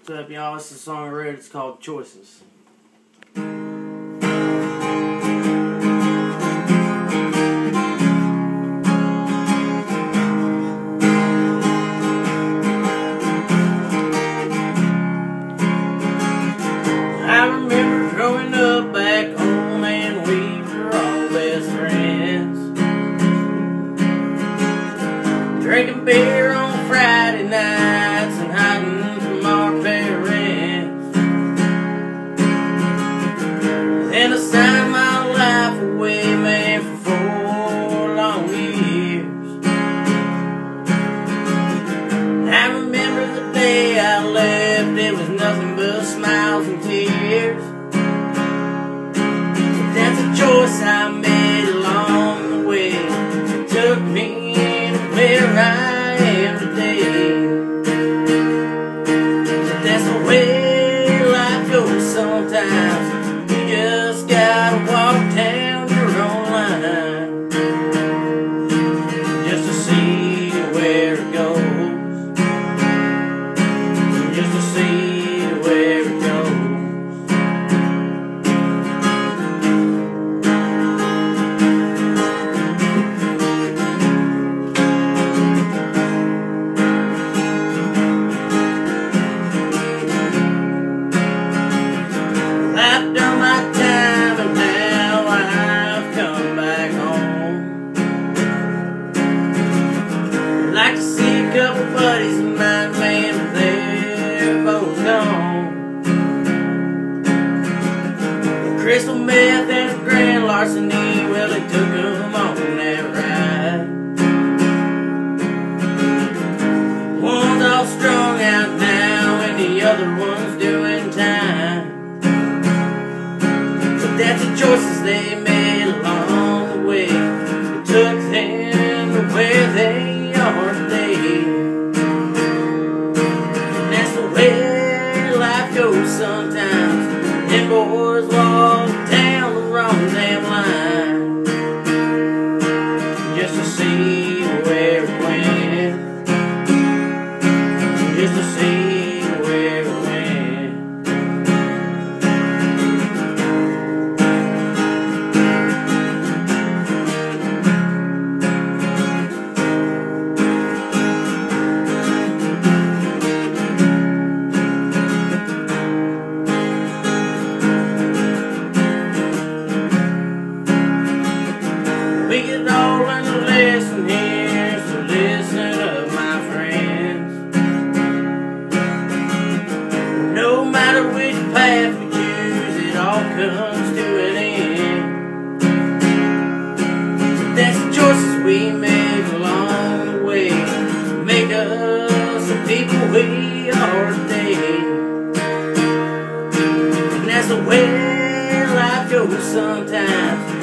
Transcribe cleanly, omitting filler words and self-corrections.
What's up, y'all? This is a song I wrote. It's called Choices. I remember growing up back home and we were all best friends, drinking beer on Friday nights and hiding from our parents. Then I signed my life away, man, for 4 long years. I remember the day I left, it was nothing but smiles and tears. But that's a choice I made along the way. It took me to where I am today. But that's the way life goes sometimes. You just gotta walk down your own line just to see where it goes. Just to see where it goes. I've done my time and now I've come back home. I'd like to see a couple buddies of mine, man, but they're both gone. Crystal meth and grand larceny, well, they took them on that ride. One's all strung out now and the other one's doing time. That's the choices they made along the way. It took them to where they are today. And that's the way life goes sometimes. Them boys walk down the wrong damn line just to see where it went. Just to see where it went. We could all learn a lesson here, so listen up, my friends. No matter which path we choose, it all comes to an end. That's the choices we make along the way, make us the people we are today. And that's the way life goes sometimes.